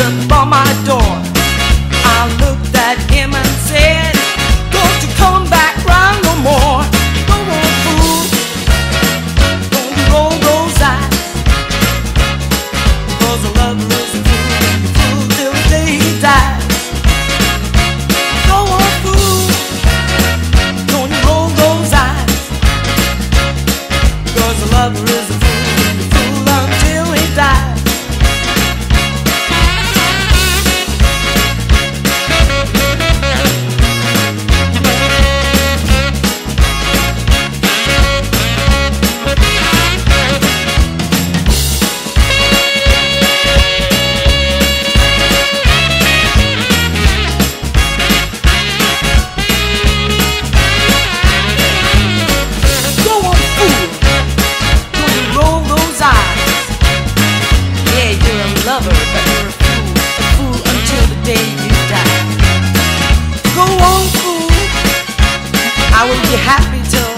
upon my door. I looked at him and said, don't you come back round no more. Go on, fool, don't you roll those eyes, 'cause a lover is a fool till the day he dies. Go on, fool, don't you roll those eyes, 'cause a lover is a fool until he dies. Lover, but you're a fool until the day you die. Go on, fool, I will be happy till